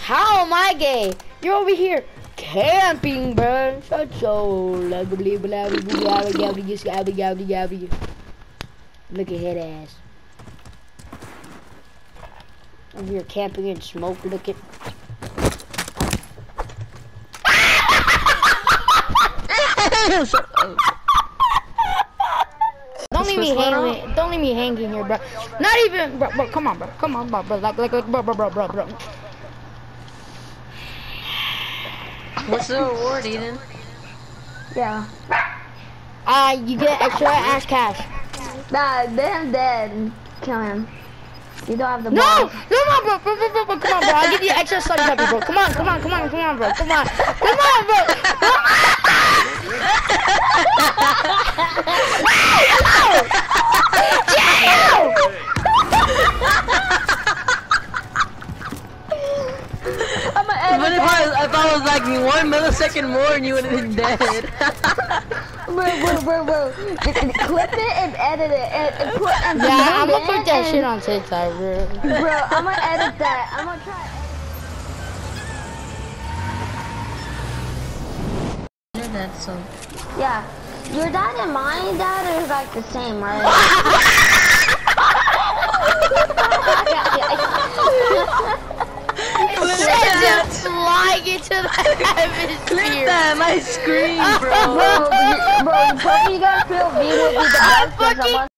How am I gay? You're over here camping, bro. Shut your look at head ass. Over here camping and smoke looking. Don't leave me hanging. Don't leave me hanging here, bro. Not even, bro. Come on, bro. Come on, bro. Like, bro. What's the reward, Eden? Yeah. You get extra ash cash. Nah, then I'm dead. Kill him. You don't have the No! ball. Come on, bro. Come on, bro. I'll give you extra slug puppy, bro. Come on, bro. Come on, bro. Come on, bro. But if I was like 1 millisecond more and you would have been dead. Bro. Clip it and edit it. And put, and Yeah, I'm gonna put that shit on TikTok, bro. Bro, I'm gonna edit that. I'm gonna try. Your dad, so. Yeah. Your dad and my dad are like the same, right? Just flying into the atmosphere. Clip that, my screen, bro. Bro, you gotta feel me would be the best.